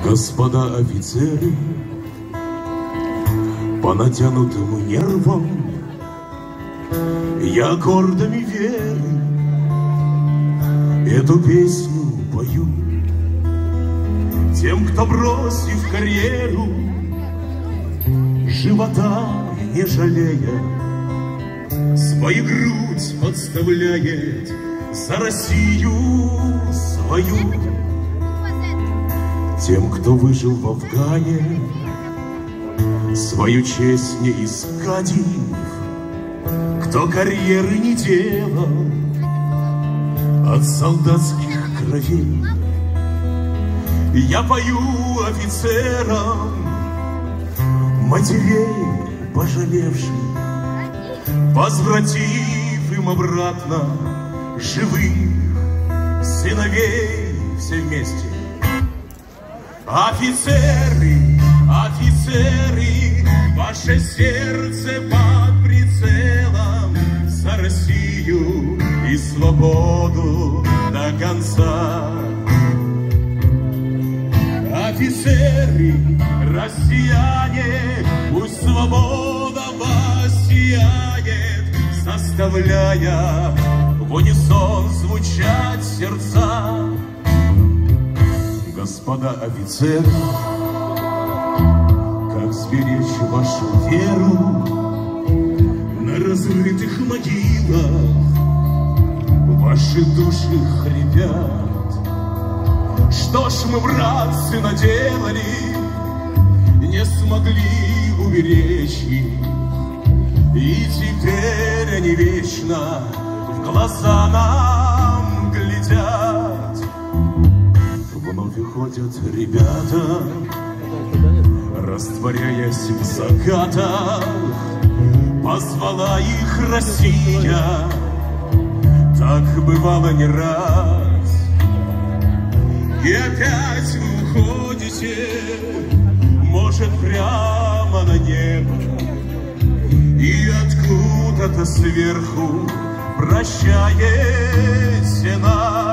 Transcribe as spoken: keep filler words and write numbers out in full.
Господа офицеры, по натянутым нервам я аккордами веры эту песню пою. Тем, кто, бросив карьеру, живота не жалея, свою грудь подставляет за Россию свою. Тем, кто выжил в Афгане, свою честь не искадив, кто карьеры не делал от солдатских кровей. Я пою офицерам, матерей пожалевших, возвратив им обратно живых сыновей все вместе. Офицеры, офицеры, ваше сердце под прицелом за Россию и свободу до конца. Офицеры, россияне, пусть свобода вас сияет, заставляя в унисон звучать сердца. Господа офицеры, как сберечь вашу веру на разрытых могилах? Ваши души хрипят. Что ж мы, братцы, наделали, не смогли уберечь их, и теперь они вечно в глаза нам глядят. Вновь уходят ребята, растворяясь в закатах, позвала их Россия, так бывало не раз. И опять вы уходите, может, прямо на небо, и откуда-то сверху прощаете нас.